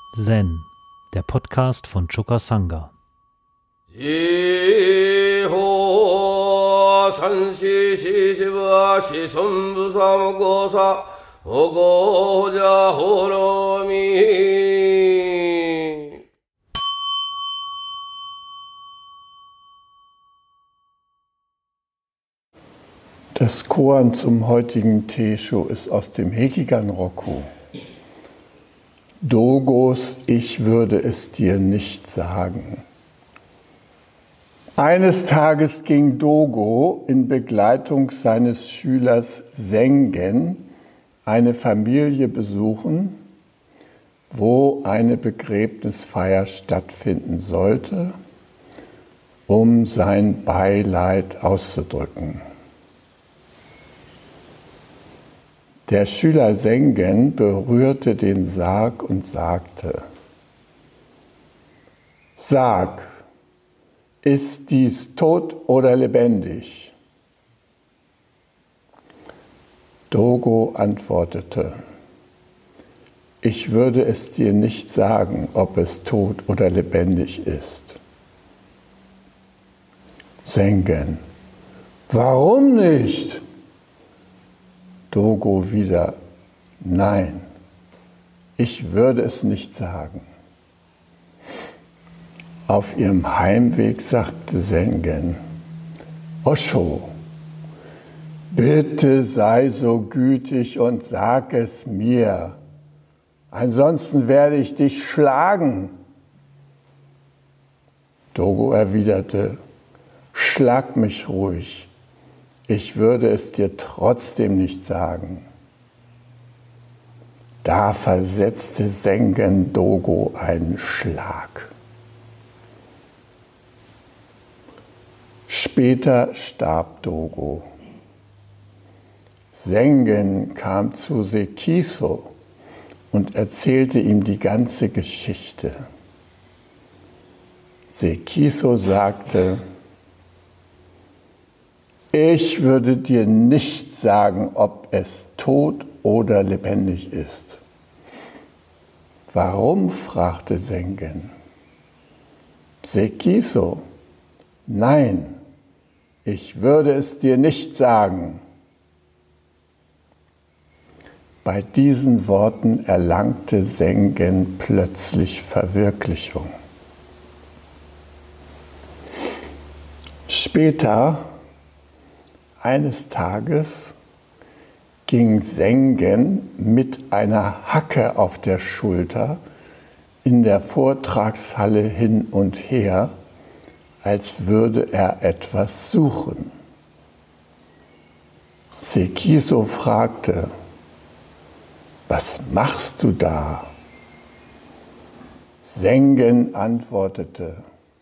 Zen, der Podcast von Choka Sangha. Das Koan zum heutigen Teisho ist aus dem Hekigan-Roku. Dogos, ich würde es dir nicht sagen. Eines Tages ging Dogo in Begleitung seines Schülers Sengen eine Familie besuchen, wo eine Begräbnisfeier stattfinden sollte, um sein Beileid auszudrücken. Der Schüler Sengen berührte den Sarg und sagte: Sag, ist dies tot oder lebendig? Dogo antwortete: Ich würde es dir nicht sagen, ob es tot oder lebendig ist. Sengen: Warum nicht? Dogo wieder: Nein, ich würde es nicht sagen. Auf ihrem Heimweg sagte Sengen: Osho, bitte sei so gütig und sag es mir, ansonsten werde ich dich schlagen. Dogo erwiderte: Schlag mich ruhig. Ich würde es dir trotzdem nicht sagen. Da versetzte Sengen Dogo einen Schlag. Später starb Dogo. Sengen kam zu Sekiso und erzählte ihm die ganze Geschichte. Sekiso sagte: Ich würde dir nicht sagen, ob es tot oder lebendig ist. Warum? Fragte Sengen. Sekiso: Nein, ich würde es dir nicht sagen. Bei diesen Worten erlangte Sengen plötzlich Verwirklichung. Später, eines Tages, ging Sengen mit einer Hacke auf der Schulter in der Vortragshalle hin und her, als würde er etwas suchen. Sekiso fragte: Was machst du da? Sengen antwortete: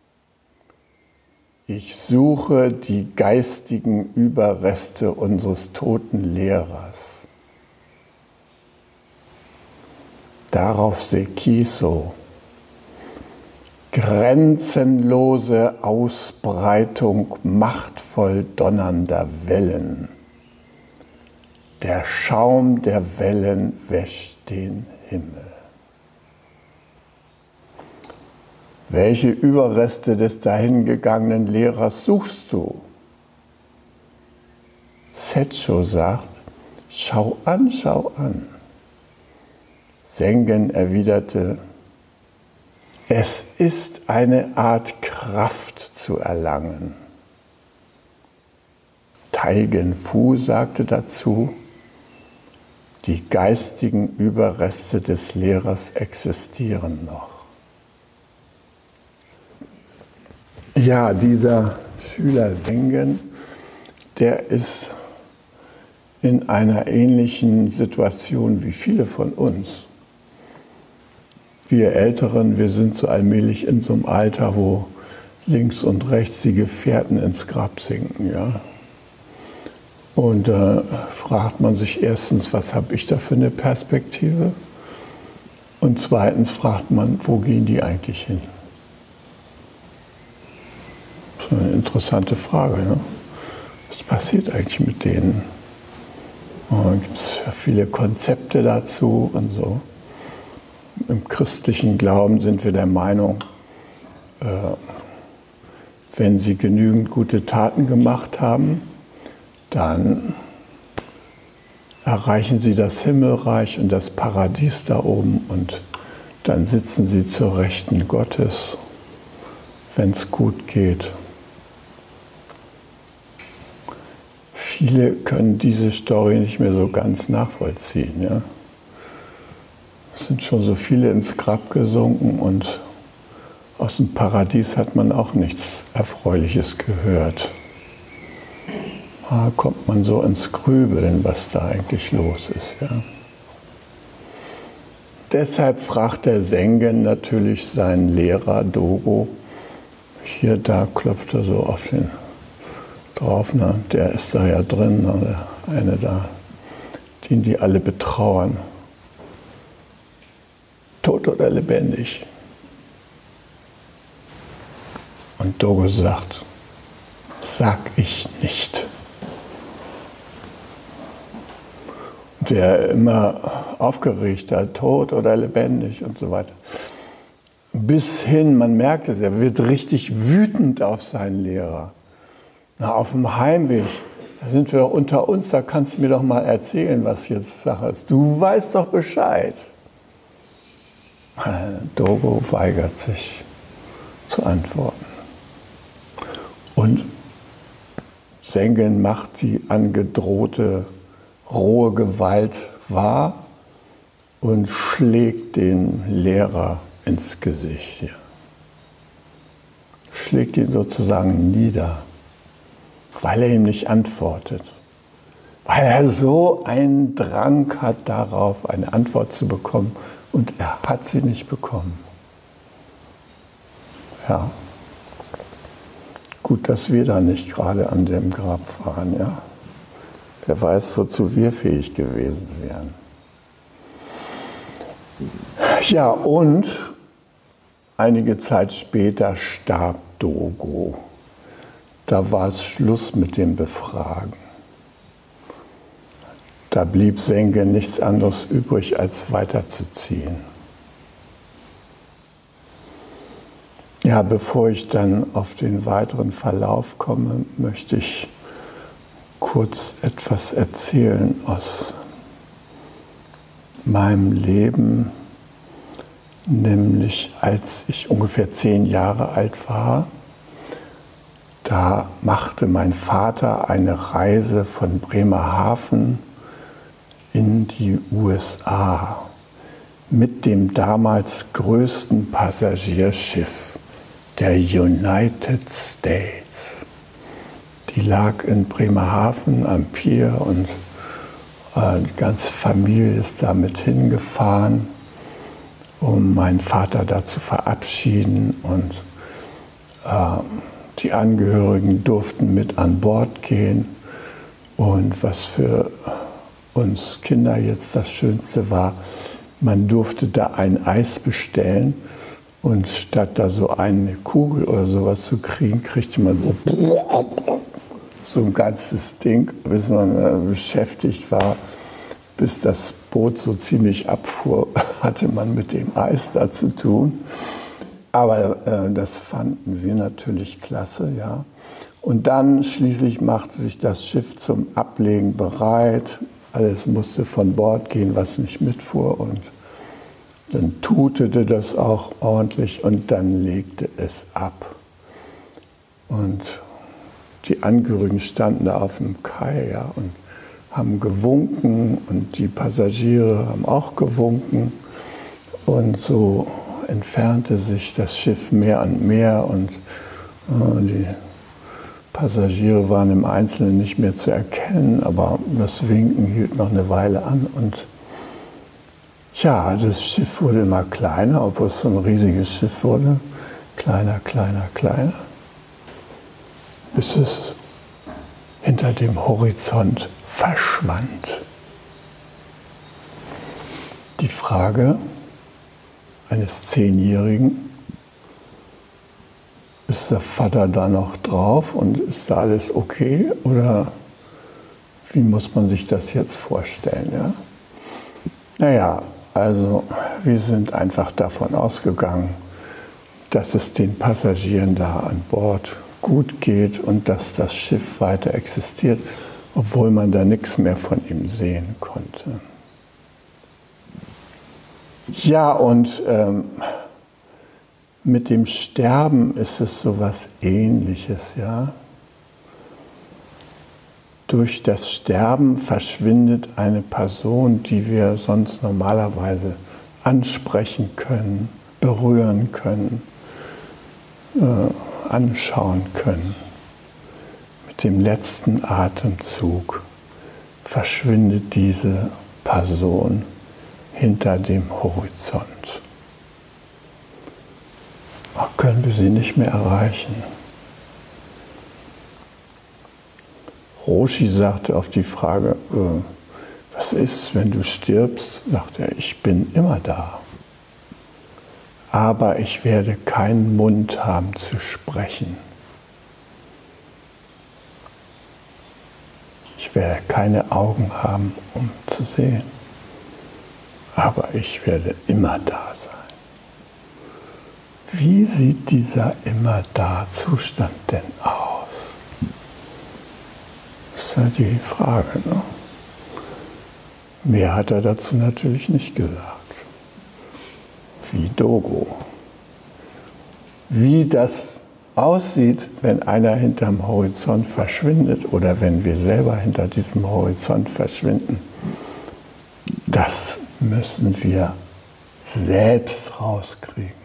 Ich suche die geistigen Überreste unseres toten Lehrers. Darauf Sekiso: Grenzenlose Ausbreitung machtvoll donnernder Wellen. Der Schaum der Wellen wäscht den Himmel. Welche Überreste des dahingegangenen Lehrers suchst du? Setscho sagt: Schau an, schau an. Sengen erwiderte: Es ist eine Art Kraft zu erlangen. Taigen Fu sagte dazu: Die geistigen Überreste des Lehrers existieren noch. Ja, dieser Schüler Sengen, der ist in einer ähnlichen Situation wie viele von uns. Wir Älteren, wir sind so allmählich in so einem Alter, wo links und rechts die Gefährten ins Grab sinken. Ja? Und fragt man sich erstens, was habe ich da für eine Perspektive? Und zweitens fragt man, wo gehen die eigentlich hin? Das ist eine interessante Frage. Ne? Was passiert eigentlich mit denen? Da gibt es viele Konzepte dazu und so. im christlichen Glauben sind wir der Meinung, wenn sie genügend gute Taten gemacht haben, dann erreichen sie das Himmelreich und das Paradies da oben und dann sitzen sie zur Rechten Gottes, wenn es gut geht. Viele können diese Story nicht mehr so ganz nachvollziehen. Ja? Es sind schon so viele ins Grab gesunken und aus dem Paradies hat man auch nichts Erfreuliches gehört. Da kommt man so ins Grübeln, was da eigentlich los ist. Ja? Deshalb fragt der Sengen natürlich seinen Lehrer Dogo. Hier, da klopft er so auf den drauf, ne? Der ist da ja drin, ne? Der eine da, den die alle betrauern. Tot oder lebendig? Und Dogo sagt, sag ich nicht. Und der immer aufgeregter, tot oder lebendig und so weiter. Bis hin, man merkt es, er wird richtig wütend auf seinen Lehrer. Na, auf dem Heimweg, da sind wir unter uns, da kannst du mir doch mal erzählen, was jetzt Sache ist. Du weißt doch Bescheid. Dogo weigert sich zu antworten. Und Sengen macht die angedrohte rohe Gewalt wahr und schlägt den Lehrer ins Gesicht. Ja. Schlägt ihn sozusagen nieder, weil er ihm nicht antwortet. Weil er so einen Drang hat darauf, eine Antwort zu bekommen und er hat sie nicht bekommen. Ja. Gut, dass wir da nicht gerade an dem Grab waren, ja. Wer weiß, wozu wir fähig gewesen wären. Ja, und einige Zeit später starb Dogo. Da war es Schluss mit dem Befragen. Da blieb Sengen nichts anderes übrig, als weiterzuziehen. Ja, bevor ich dann auf den weiteren Verlauf komme, möchte ich kurz etwas erzählen aus meinem Leben, nämlich als ich ungefähr 10 Jahre alt war. Da machte mein Vater eine Reise von Bremerhaven in die USA mit dem damals größten Passagierschiff, der United States. Die lag in Bremerhaven am Pier und die ganze Familie ist damit hingefahren, um meinen Vater da zu verabschieden. Und die Angehörigen durften mit an Bord gehen. Und was für uns Kinder jetzt das Schönste war, man durfte da ein Eis bestellen. Und statt da so eine Kugel oder sowas zu kriegen, kriegte man so ein ganzes Ding, bis man beschäftigt war, bis das Boot so ziemlich abfuhr, hatte man mit dem Eis da zu tun. Aber das fanden wir natürlich klasse, ja. Und dann schließlich machte sich das Schiff zum Ablegen bereit. Alles musste von Bord gehen, was nicht mitfuhr. Und dann tutete das auch ordentlich und dann legte es ab. Und die Angehörigen standen da auf dem Kai, ja, und haben gewunken und die Passagiere haben auch gewunken. Und so entfernte sich das Schiff mehr und mehr und die Passagiere waren im Einzelnen nicht mehr zu erkennen, aber das Winken hielt noch eine Weile an. Und ja, das Schiff wurde immer kleiner, obwohl es so ein riesiges Schiff wurde. Kleiner, kleiner, kleiner. Bis es hinter dem Horizont verschwand. Die Frage eines 10-Jährigen, ist der Vater da noch drauf und ist da alles okay? Oder wie muss man sich das jetzt vorstellen? Ja? Naja, Also wir sind einfach davon ausgegangen, dass es den Passagieren da an Bord gut geht und dass das Schiff weiter existiert, obwohl man da nichts mehr von ihm sehen konnte. Ja, und mit dem Sterben ist es so was Ähnliches, ja. Durch das Sterben verschwindet eine Person, die wir sonst normalerweise ansprechen können, berühren können, anschauen können. Mit dem letzten Atemzug verschwindet diese Person hinter dem Horizont. Können wir sie nicht mehr erreichen. Roshi sagte auf die Frage, was ist, wenn du stirbst? Sagt er, ich bin immer da. Aber ich werde keinen Mund haben zu sprechen. Ich werde keine Augen haben, um zu sehen. Aber ich werde immer da sein. Wie sieht dieser Immer-Da-Zustand denn aus? Das ist ja die Frage, ne? Mehr hat er dazu natürlich nicht gesagt. Wie Dogo. Wie das aussieht, wenn einer hinterm Horizont verschwindet oder wenn wir selber hinter diesem Horizont verschwinden, das müssen wir selbst rauskriegen.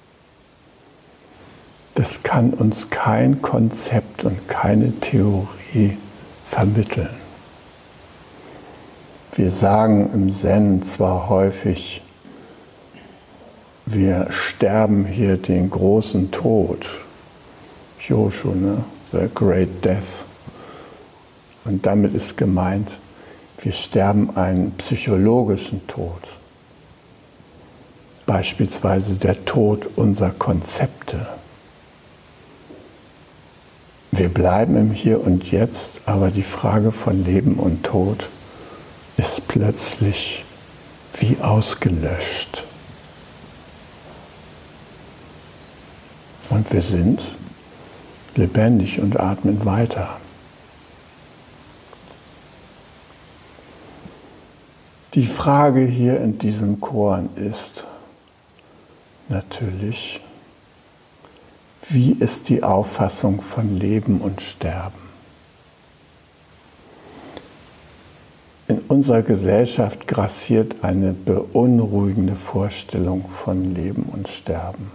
Das kann uns kein Konzept und keine Theorie vermitteln. Wir sagen im Zen zwar häufig, wir sterben hier den großen Tod, Yoshu, ne? The Great Death. Und damit ist gemeint, wir sterben einen psychologischen Tod. Beispielsweise der Tod unserer Konzepte. Wir bleiben im Hier und Jetzt, aber die Frage von Leben und Tod ist plötzlich wie ausgelöscht. Und wir sind lebendig und atmen weiter. Die Frage hier in diesem Koan ist natürlich, wie ist die Auffassung von Leben und Sterben? In unserer Gesellschaft grassiert eine beunruhigende Vorstellung von Leben und Sterben.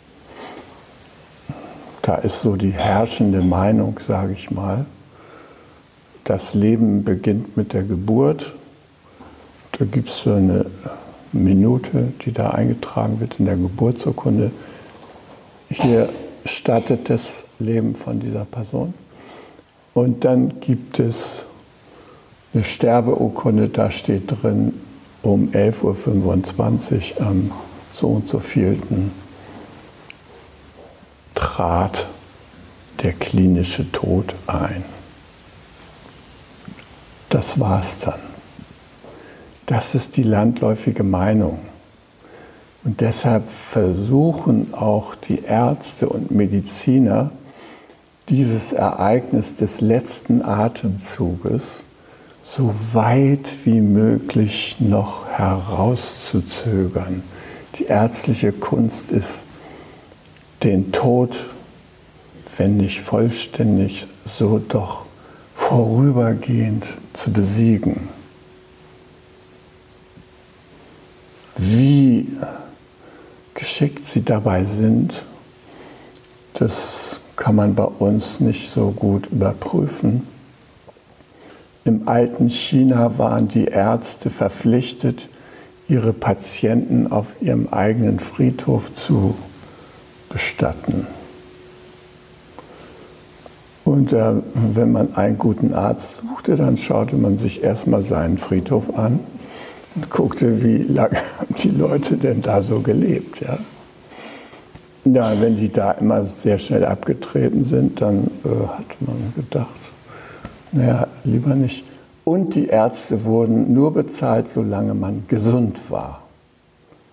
Da ist so die herrschende Meinung, sage ich mal, das Leben beginnt mit der Geburt. Da gibt es so eine Minute, die da eingetragen wird in der Geburtsurkunde. Hier startet das Leben von dieser Person. Und dann gibt es eine Sterbeurkunde, da steht drin, um 11:25 Uhr am so und so vielten trat der klinische Tod ein. Das war's dann. Das ist die landläufige Meinung. Und deshalb versuchen auch die Ärzte und Mediziner, dieses Ereignis des letzten Atemzuges so weit wie möglich noch herauszuzögern. Die ärztliche Kunst ist, den Tod, wenn nicht vollständig, so doch vorübergehend zu besiegen. Wie geschickt sie dabei sind, das kann man bei uns nicht so gut überprüfen. Im alten China waren die Ärzte verpflichtet, ihre Patienten auf ihrem eigenen Friedhof zu bestatten. Und wenn man einen guten Arzt suchte, dann schaute man sich erstmal seinen Friedhof an und guckte, wie lange haben die Leute denn da so gelebt. Ja? Ja, wenn die da immer sehr schnell abgetreten sind, dann hat man gedacht, naja, lieber nicht. Und die Ärzte wurden nur bezahlt, solange man gesund war.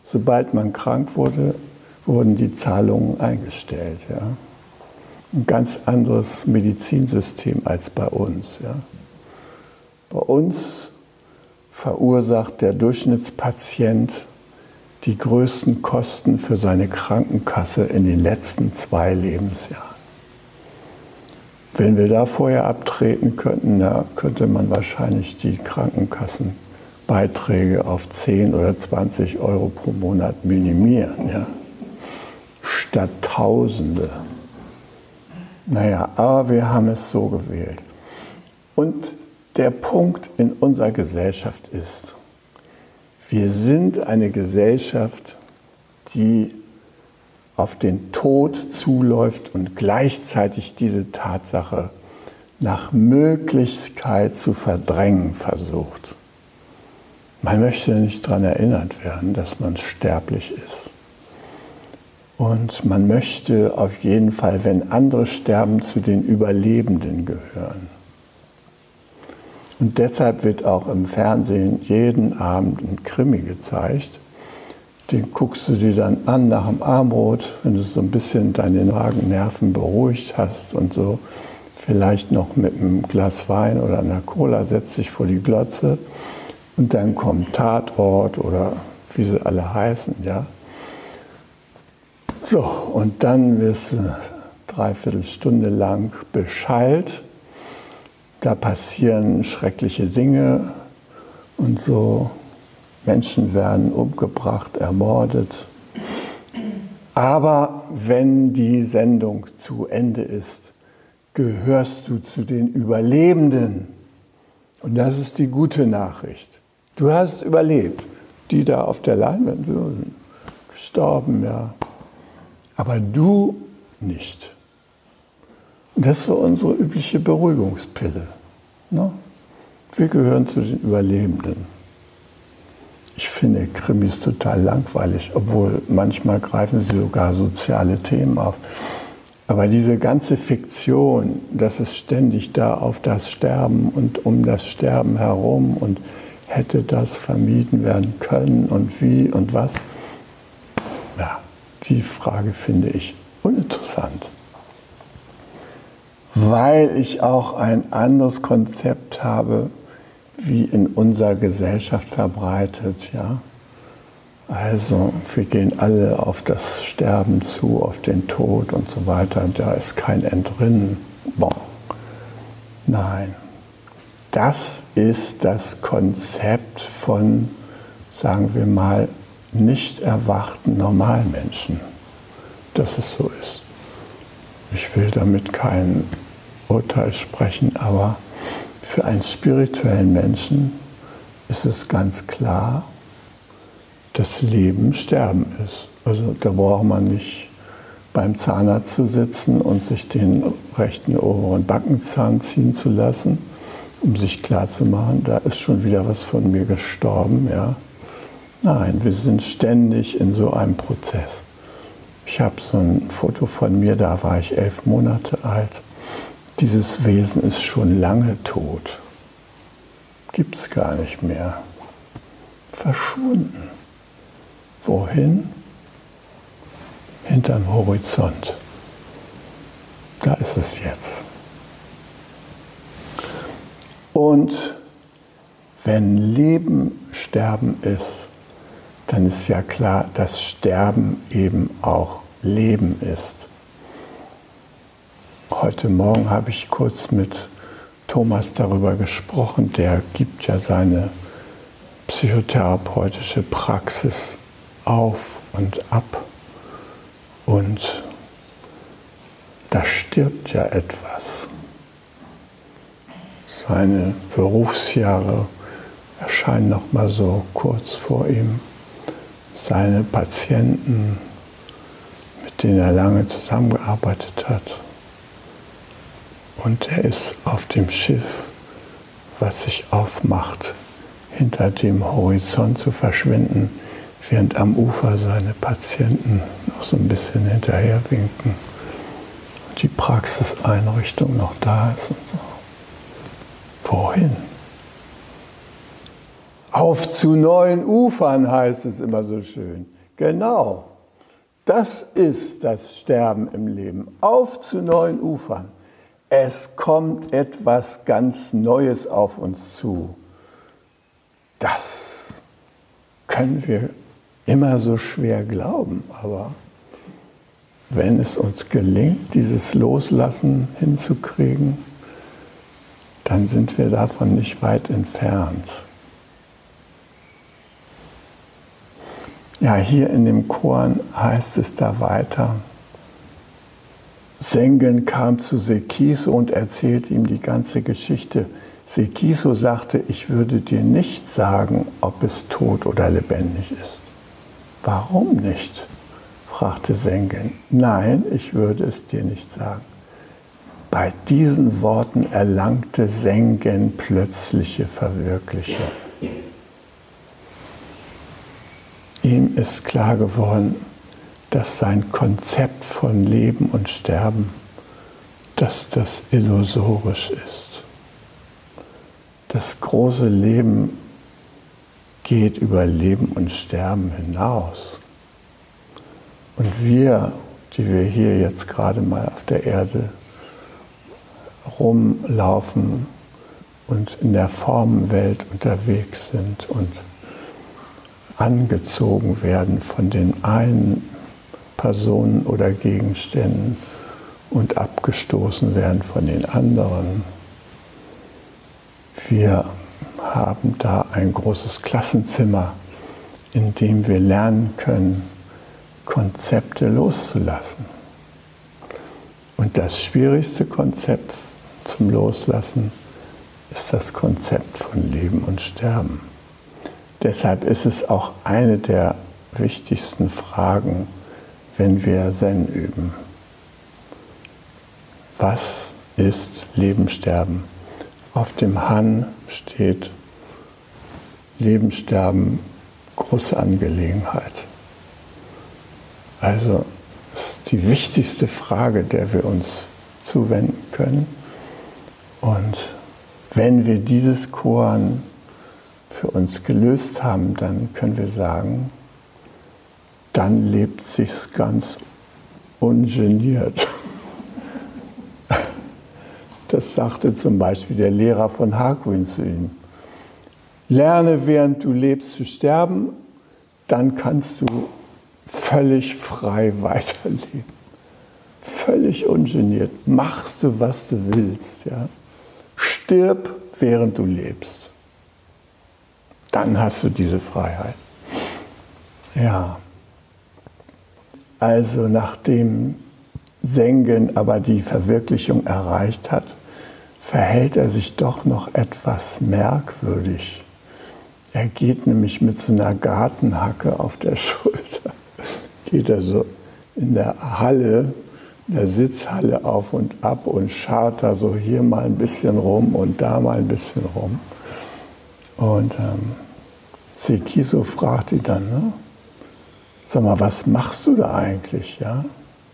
sobald man krank wurde, wurden die Zahlungen eingestellt. Ja. Ein ganz anderes Medizinsystem als bei uns. Ja. Bei uns verursacht der Durchschnittspatient die größten Kosten für seine Krankenkasse in den letzten 2 Lebensjahren. Wenn wir da vorher abtreten könnten, da könnte man wahrscheinlich die Krankenkassenbeiträge auf 10 oder 20 Euro pro Monat minimieren, ja? Statt Tausende. Naja, aber wir haben es so gewählt. Und der Punkt in unserer Gesellschaft ist, wir sind eine Gesellschaft, die auf den Tod zuläuft und gleichzeitig diese Tatsache nach Möglichkeit zu verdrängen versucht. Man möchte nicht daran erinnert werden, dass man sterblich ist. Und man möchte auf jeden Fall, wenn andere sterben, zu den Überlebenden gehören. Und deshalb wird auch im Fernsehen jeden Abend ein Krimi gezeigt. Den guckst du dir dann an nach dem Abendbrot, wenn du so ein bisschen deine Magennerven beruhigt hast und so. Vielleicht noch mit einem Glas Wein oder einer Cola, setzt dich vor die Glotze und dann kommt Tatort oder wie sie alle heißen, ja. So, und dann wirst du 3/4 Stunde lang beschallt. Da passieren schreckliche Dinge und so. Menschen werden umgebracht, ermordet. Aber wenn die Sendung zu Ende ist, gehörst du zu den Überlebenden. Und das ist die gute Nachricht. Du hast überlebt. Die da auf der Leinwand sind gestorben, ja. Aber du nicht. Und das ist so unsere übliche Beruhigungspille. Ne? Wir gehören zu den Überlebenden. Ich finde Krimis total langweilig, obwohl manchmal greifen sie sogar soziale Themen auf. Aber diese ganze Fiktion, dass es ständig da auf das Sterben und um das Sterben herum und hätte das vermieden werden können und wie und was, ja, die Frage finde ich uninteressant. Weil ich auch ein anderes Konzept habe, wie in unserer Gesellschaft verbreitet. Ja? Also wir gehen alle auf das Sterben zu, auf den Tod und so weiter. Da ist kein Entrinnen. Bon. Nein, das ist das Konzept von, sagen wir mal, nicht erwachten Normalmenschen, dass es so ist. Ich will damit kein Urteil sprechen, aber für einen spirituellen Menschen ist es ganz klar, dass Leben Sterben ist. Also da braucht man nicht beim Zahnarzt zu sitzen und sich den rechten oberen Backenzahn ziehen zu lassen, um sich klarzumachen, da ist schon wieder was von mir gestorben. Ja? Nein, wir sind ständig in so einem Prozess. Ich habe so ein Foto von mir, da war ich 11 Monate alt. Dieses Wesen ist schon lange tot. Gibt es gar nicht mehr. Verschwunden. Wohin? Hinterm Horizont. Da ist es jetzt. Und wenn Leben Sterben ist, dann ist ja klar, dass Sterben eben auch Leben ist. Heute Morgen habe ich kurz mit Thomas darüber gesprochen. Der gibt ja seine psychotherapeutische Praxis auf und ab. Und da stirbt ja etwas. Seine Berufsjahre erscheinen noch mal so kurz vor ihm. Seine Patienten, mit denen er lange zusammengearbeitet hat. Und er ist auf dem Schiff, was sich aufmacht, hinter dem Horizont zu verschwinden, während am Ufer seine Patienten noch so ein bisschen hinterher winken und die Praxiseinrichtung noch da ist und so. Wohin? Auf zu neuen Ufern, heißt es immer so schön. Genau. Das ist das Sterben im Leben. Auf zu neuen Ufern. Es kommt etwas ganz Neues auf uns zu. Das können wir immer so schwer glauben, aber wenn es uns gelingt, dieses Loslassen hinzukriegen, dann sind wir davon nicht weit entfernt. Ja, hier in dem Koan heißt es da weiter, Sengen kam zu Sekiso und erzählte ihm die ganze Geschichte. Sekiso sagte, ich würde dir nicht sagen, ob es tot oder lebendig ist. Warum nicht? Fragte Sengen. Nein, ich würde es dir nicht sagen. Bei diesen Worten erlangte Sengen plötzliche Verwirklichung. Ihm ist klar geworden, dass sein Konzept von Leben und Sterben, dass das illusorisch ist. Das große Leben geht über Leben und Sterben hinaus. Und wir, die wir hier jetzt gerade mal auf der Erde rumlaufen und in der Formenwelt unterwegs sind und angezogen werden von den einen Personen oder Gegenständen und abgestoßen werden von den anderen. Wir haben da ein großes Klassenzimmer, in dem wir lernen können, Konzepte loszulassen. Und das schwierigste Konzept zum Loslassen ist das Konzept von Leben und Sterben. Deshalb ist es auch eine der wichtigsten Fragen, wenn wir Zen üben. Was ist Leben, Sterben? Auf dem Han steht Leben, Sterben, große Angelegenheit. Also ist die wichtigste Frage, der wir uns zuwenden können. Und wenn wir dieses Koan für uns gelöst haben, dann können wir sagen, dann lebt sich's ganz ungeniert. Das sagte zum Beispiel der Lehrer von Hakuin zu ihm. Lerne, während du lebst, zu sterben, dann kannst du völlig frei weiterleben. Völlig ungeniert. Machst du, was du willst. Ja? Stirb, während du lebst. Dann hast du diese Freiheit. Ja. Also nachdem Sengen aber die Verwirklichung erreicht hat, verhält er sich doch noch etwas merkwürdig. Er geht nämlich mit so einer Gartenhacke auf der Schulter, geht er so in der Halle, der Sitzhalle auf und ab und scharrt da so hier mal ein bisschen rum und da mal ein bisschen rum. Und Sekiso fragt ihn dann, ne? Sag mal, was machst du da eigentlich? Ja?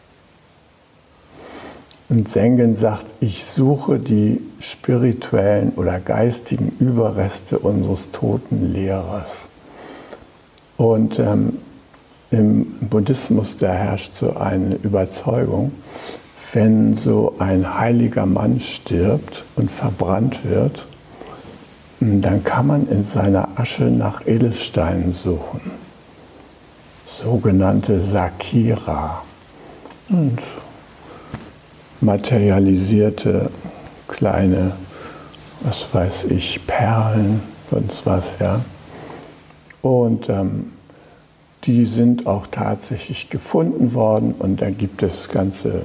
Und Sengen sagt, ich suche die spirituellen oder geistigen Überreste unseres toten Lehrers. Und im Buddhismus, da herrscht so eine Überzeugung, wenn so ein heiliger Mann stirbt und verbrannt wird, dann kann man in seiner Asche nach Edelsteinen suchen. Sogenannte Sakira. Und materialisierte kleine, was weiß ich, Perlen, sonst was, ja. Und die sind auch tatsächlich gefunden worden und da gibt es ganze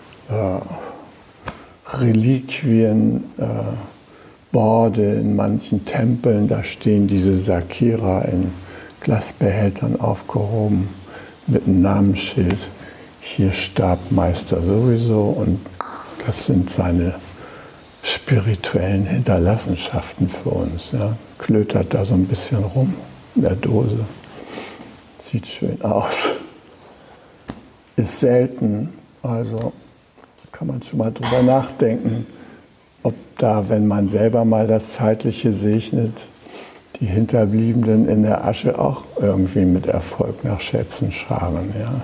Reliquien, Borde in manchen Tempeln, da stehen diese Sakira in Glasbehältern aufgehoben mit einem Namensschild. Hier starb Meister sowieso und das sind seine spirituellen Hinterlassenschaften für uns. Ja. Klötert da so ein bisschen rum in der Dose. Sieht schön aus. Ist selten, also kann man schon mal drüber nachdenken, ob da, wenn man selber mal das Zeitliche segnet, die Hinterbliebenen in der Asche auch irgendwie mit Erfolg nach Schätzen scharren. Ja.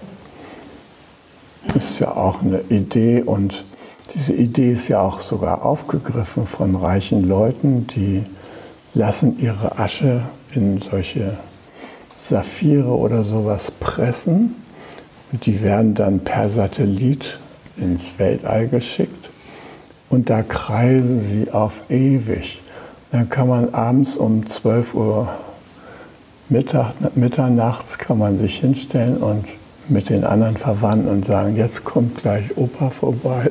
Ist ja auch eine Idee, und diese Idee ist ja auch sogar aufgegriffen von reichen Leuten, die lassen ihre Asche in solche Saphire oder sowas pressen, und die werden dann per Satellit ins Weltall geschickt und da kreisen sie auf ewig. Dann kann man abends um 12 Uhr mitternachts kann man sich hinstellen und mit den anderen Verwandten und sagen, jetzt kommt gleich Opa vorbei.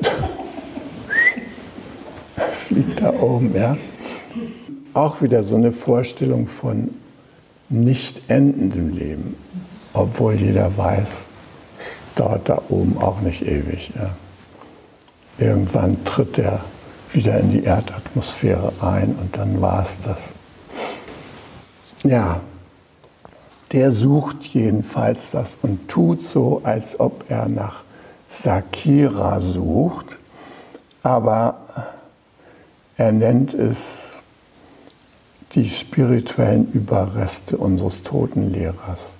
Fliegt da oben, ja. Auch wieder so eine Vorstellung von nicht endendem Leben, obwohl jeder weiß, es dauert da oben auch nicht ewig. Ja. Irgendwann tritt er wieder in die Erdatmosphäre ein und dann war es das. Ja, der sucht jedenfalls das und tut so, als ob er nach Sakhira sucht, aber er nennt es die spirituellen Überreste unseres toten Lehrers.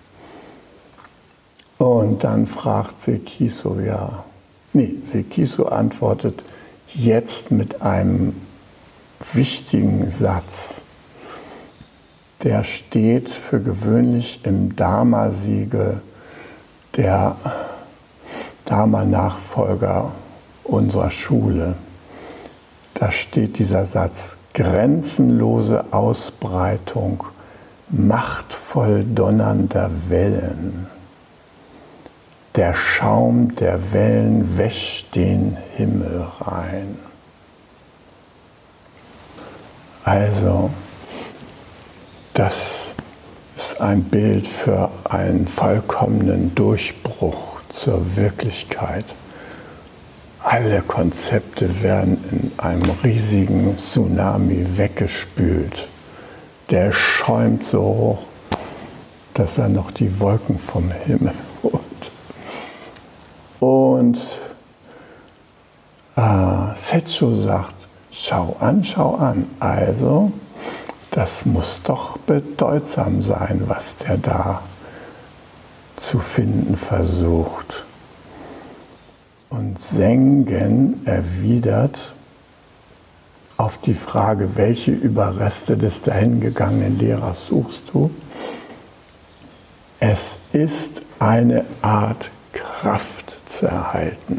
Und dann fragt Sekisu, Sekisu antwortet jetzt mit einem wichtigen Satz. Der steht für gewöhnlich im Dharma-Siegel der Dharma-Nachfolger unserer Schule. Da steht dieser Satz: grenzenlose Ausbreitung machtvoll donnernder Wellen. Der Schaum der Wellen wäscht den Himmel rein. Also, das ist ein Bild für einen vollkommenen Durchbruch zur Wirklichkeit. Alle Konzepte werden in einem riesigen Tsunami weggespült. Der schäumt so hoch, dass er noch die Wolken vom Himmel holt. Und Setsu sagt, schau an. Also, das muss doch bedeutsam sein, was der da zu finden versucht. Und Sengen erwidert auf die Frage, welche Überreste des dahingegangenen Lehrers suchst du? Es ist eine Art Kraft zu erhalten.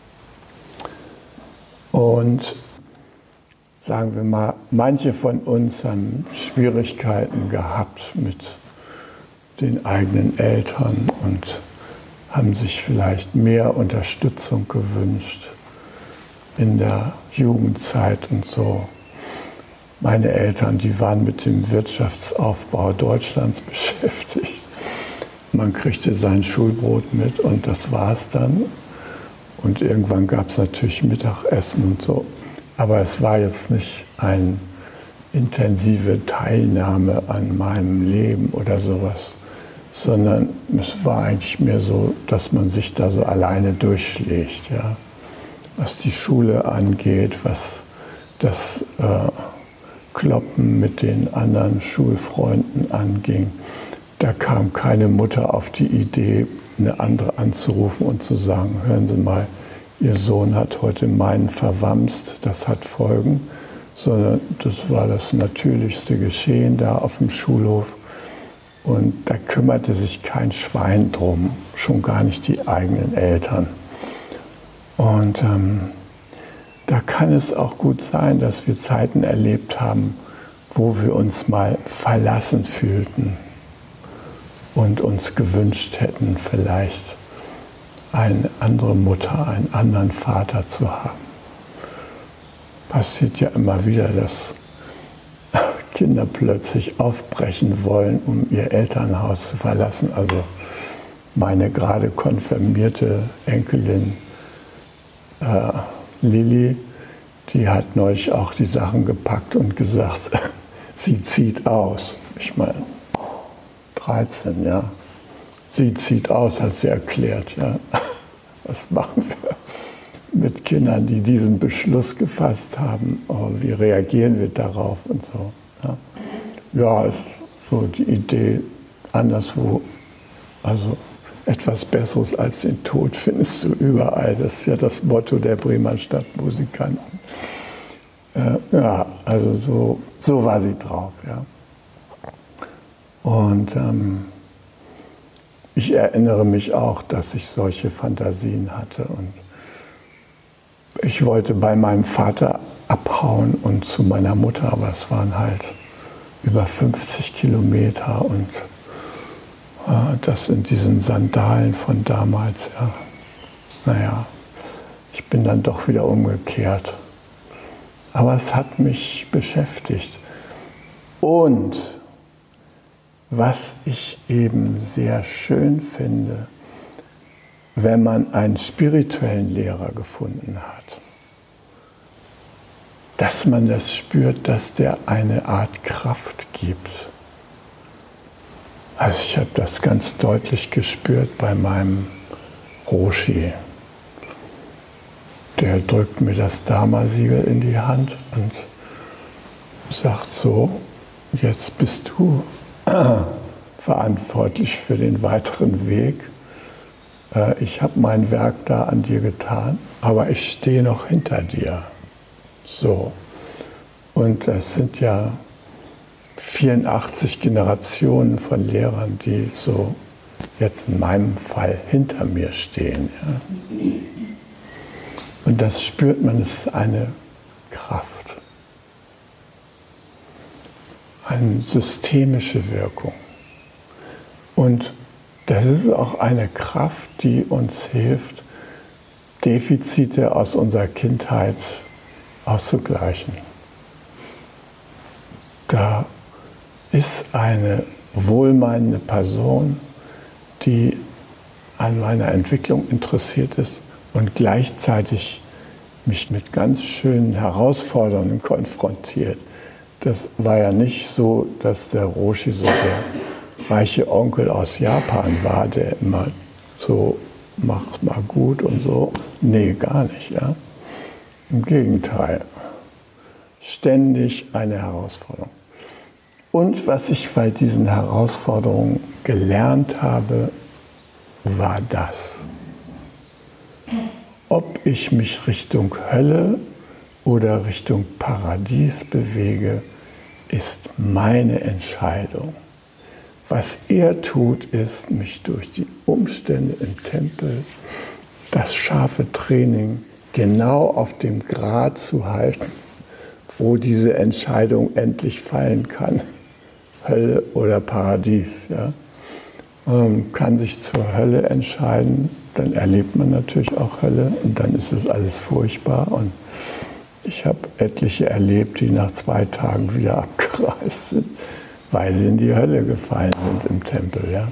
Und sagen wir mal, manche von uns haben Schwierigkeiten gehabt mit den eigenen Eltern und haben sich vielleicht mehr Unterstützung gewünscht in der Jugendzeit und so. Meine Eltern, die waren mit dem Wirtschaftsaufbau Deutschlands beschäftigt. Man kriegte sein Schulbrot mit und das war es dann. Und irgendwann gab es natürlich Mittagessen und so. Aber es war jetzt nicht eine intensive Teilnahme an meinem Leben oder sowas, sondern es war eigentlich mehr so, dass man sich da so alleine durchschlägt, ja. Was die Schule angeht, was das Kloppen mit den anderen Schulfreunden anging. Da kam keine Mutter auf die Idee, eine andere anzurufen und zu sagen, hören Sie mal, Ihr Sohn hat heute meinen verwamst, das hat Folgen, sondern das war das natürlichste Geschehen da auf dem Schulhof. Und da kümmerte sich kein Schwein drum, schon gar nicht die eigenen Eltern. Und da kann es auch gut sein, dass wir Zeiten erlebt haben, wo wir uns mal verlassen fühlten und uns gewünscht hätten, vielleicht eine andere Mutter, einen anderen Vater zu haben. Passiert ja immer wieder, dass Kinder plötzlich aufbrechen wollen, um ihr Elternhaus zu verlassen. Also meine gerade konfirmierte Enkelin Lilly, die hat neulich auch die Sachen gepackt und gesagt, sie zieht aus. Ich meine, 13, ja. Sie zieht aus, hat sie erklärt. Ja. Was machen wir mit Kindern, die diesen Beschluss gefasst haben? Oh, wie reagieren wir darauf und so? Ja. Ja, ist so die Idee, anderswo, also etwas Besseres als den Tod findest du überall. Das ist ja das Motto der Bremer Stadtmusikanten. Ja, also so war sie drauf. Ja. Und ich erinnere mich auch, dass ich solche Fantasien hatte. Und ich wollte bei meinem Vater abhauen und zu meiner Mutter, aber es waren halt über 50 Kilometer und das in diesen Sandalen von damals. Ja. Naja, ich bin dann doch wieder umgekehrt. Aber es hat mich beschäftigt. Und was ich eben sehr schön finde, wenn man einen spirituellen Lehrer gefunden hat, dass man das spürt, dass der eine Art Kraft gibt. Also ich habe das ganz deutlich gespürt bei meinem Roshi. Der drückt mir das Dharma-Siegel in die Hand und sagt so, jetzt bist du verantwortlich für den weiteren Weg. Ich habe mein Werk da an dir getan, aber ich stehe noch hinter dir. So. Und das sind ja 84 Generationen von Lehrern, die so jetzt in meinem Fall hinter mir stehen. Ja. Und das spürt man, es ist eine Kraft, eine systemische Wirkung. Und das ist auch eine Kraft, die uns hilft, Defizite aus unserer Kindheit auszugleichen. Da ist eine wohlmeinende Person, die an meiner Entwicklung interessiert ist und gleichzeitig mich mit ganz schönen Herausforderungen konfrontiert. Das war ja nicht so, dass der Roshi so der reiche Onkel aus Japan war, der immer so, mach mal gut und so. Nee, gar nicht. Ja? Im Gegenteil. Ständig eine Herausforderung. Und was ich bei diesen Herausforderungen gelernt habe, war das. Ob ich mich Richtung Hölle oder Richtung Paradies bewege, ist meine Entscheidung. Was er tut, ist, mich durch die Umstände im Tempel, das scharfe Training, genau auf dem Grat zu halten, wo diese Entscheidung endlich fallen kann. Hölle oder Paradies. Ja. Kann sich zur Hölle entscheiden, dann erlebt man natürlich auch Hölle und dann ist es alles furchtbar. Und ich habe etliche erlebt, die nach 2 Tagen wieder abgereist sind, weil sie in die Hölle gefallen sind im Tempel. Ja.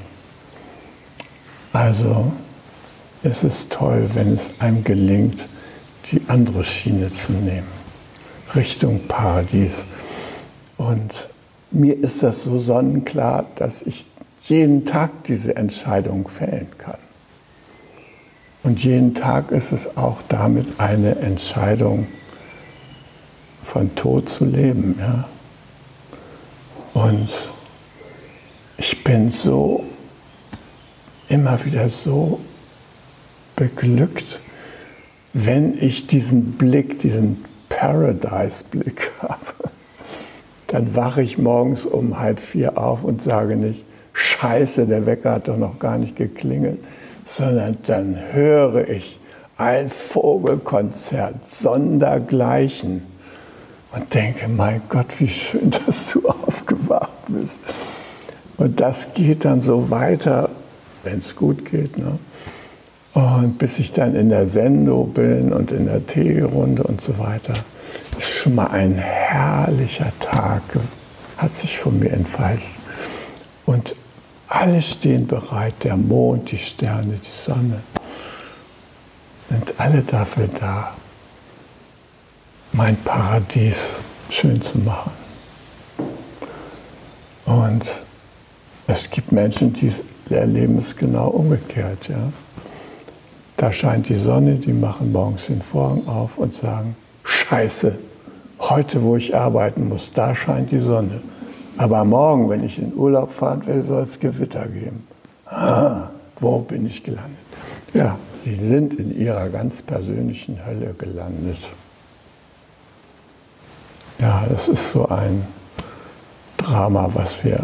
Also es ist toll, wenn es einem gelingt, die andere Schiene zu nehmen, Richtung Paradies. Und mir ist das so sonnenklar, dass ich jeden Tag diese Entscheidung fällen kann. Und jeden Tag ist es auch damit eine Entscheidung, von Tod zu leben. Ja? Und ich bin so, immer wieder so beglückt, wenn ich diesen Blick, diesen Paradise-Blick habe. Dann wache ich morgens um 3:30 auf und sage nicht, Scheiße, der Wecker hat doch noch gar nicht geklingelt, sondern dann höre ich ein Vogelkonzert sondergleichen und denke, mein Gott, wie schön, dass du aufgewacht bist. Und das geht dann so weiter, wenn es gut geht, ne? Und bis ich dann in der Sendo bin und in der Teerunde und so weiter, ist schon mal ein herrlicher Tag, hat sich von mir entfaltet. Und alle stehen bereit, der Mond, die Sterne, die Sonne, sind alle dafür da, mein Paradies schön zu machen. Und es gibt Menschen, die erleben es genau umgekehrt. Ja? Da scheint die Sonne, die machen morgens den Vorhang auf und sagen, Scheiße, heute, wo ich arbeiten muss, da scheint die Sonne. Aber morgen, wenn ich in Urlaub fahren will, soll es Gewitter geben. Wo bin ich gelandet? Ja, Sie sind in Ihrer ganz persönlichen Hölle gelandet. Ja, das ist so ein Drama, was wir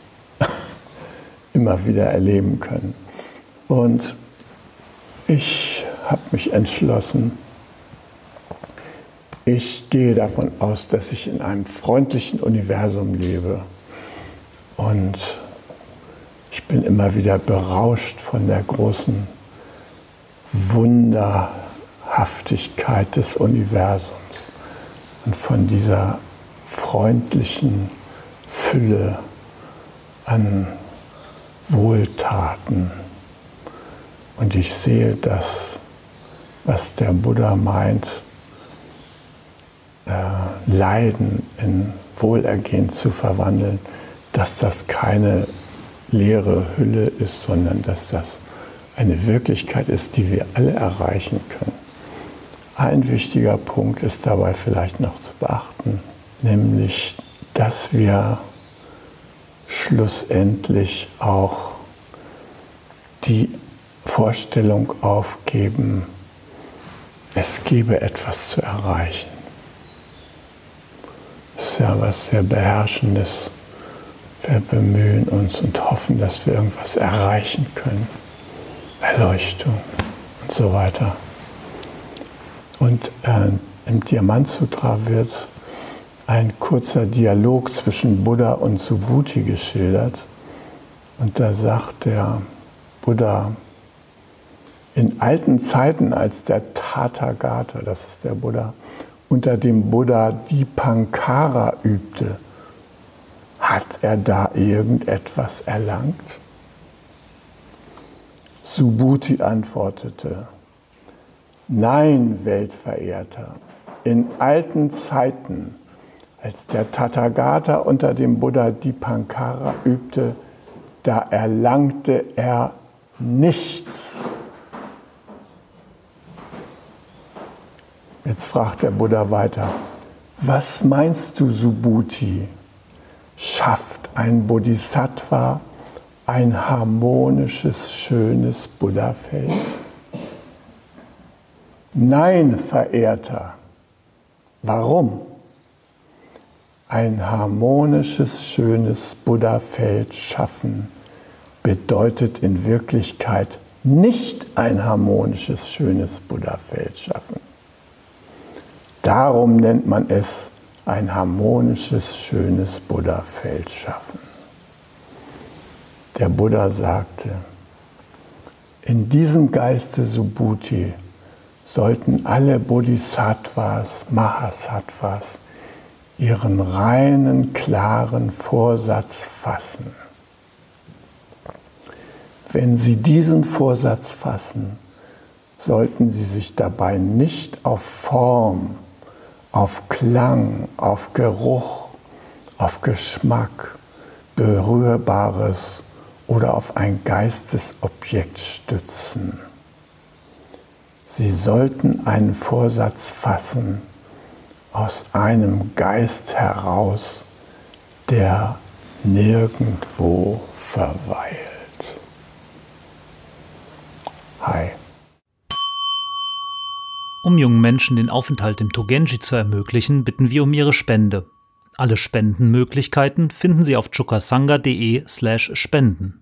immer wieder erleben können. Und ich habe mich entschlossen, ich gehe davon aus, dass ich in einem freundlichen Universum lebe. Und ich bin immer wieder berauscht von der großen Wunderhaftigkeit des Universums und von dieser freundlichen Fülle an Wohltaten. Und ich sehe das, was der Buddha meint, Leiden in Wohlergehen zu verwandeln, dass das keine leere Hülle ist, sondern dass das eine Wirklichkeit ist, die wir alle erreichen können. Ein wichtiger Punkt ist dabei vielleicht noch zu beachten, nämlich, dass wir schlussendlich auch die Vorstellung aufgeben, es gebe etwas zu erreichen. Das ist ja was sehr Beherrschendes. Wir bemühen uns und hoffen, dass wir irgendwas erreichen können. Erleuchtung und so weiter. Und im Diamant-Sutra wird ein kurzer Dialog zwischen Buddha und Subhuti geschildert. Und da sagt der Buddha, in alten Zeiten, als der Tathagata, das ist der Buddha, unter dem Buddha Dipankara übte, hat er da irgendetwas erlangt? Subhuti antwortete, nein, Weltverehrter, in alten Zeiten, als der Tathagata unter dem Buddha Dipankara übte, da erlangte er nichts. Jetzt fragt der Buddha weiter, was meinst du, Subhuti? Schafft ein Bodhisattva ein harmonisches, schönes Buddhafeld? Nein, Verehrter. Warum? Ein harmonisches, schönes Buddhafeld schaffen bedeutet in Wirklichkeit nicht ein harmonisches, schönes Buddhafeld schaffen. Darum nennt man es ein harmonisches, schönes Buddhafeld schaffen. Der Buddha sagte, in diesem Geiste Subhuti sollten alle Bodhisattvas, Mahasattvas ihren reinen, klaren Vorsatz fassen. Wenn sie diesen Vorsatz fassen, sollten sie sich dabei nicht auf Form, auf Klang, auf Geruch, auf Geschmack, Berührbares oder auf ein Geistesobjekt stützen. Sie sollten einen Vorsatz fassen aus einem Geist heraus, der nirgendwo verweilt. Hi. Um jungen Menschen den Aufenthalt im Togenji zu ermöglichen, bitten wir um ihre Spende. Alle Spendenmöglichkeiten finden Sie auf chukasanga.de/spenden.